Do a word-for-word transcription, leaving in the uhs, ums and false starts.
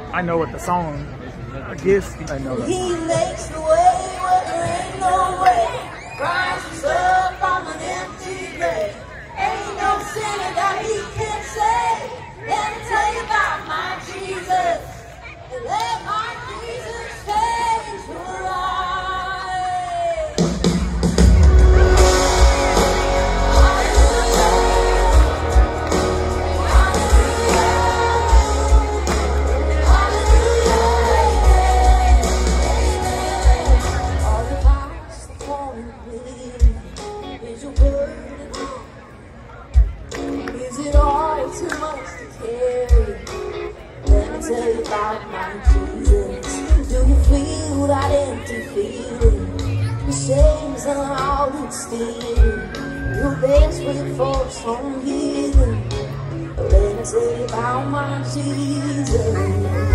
I know what the song, I guess I know that. He makes the way where there ain't no way. Rises up on an empty grave. Ain't no sinner that he can save. Let me tell you about my Jesus. And let my Jesus change your life. Hallelujah. Hallelujah. Hallelujah. All the hearts that want to believe. Is your burden on? Is it all too much to carry? Let me tell you about my Jesus. Do you feel that empty feeling? The shame's all it's stealing. You're desperate for some healing. Let me tell you about my Jesus.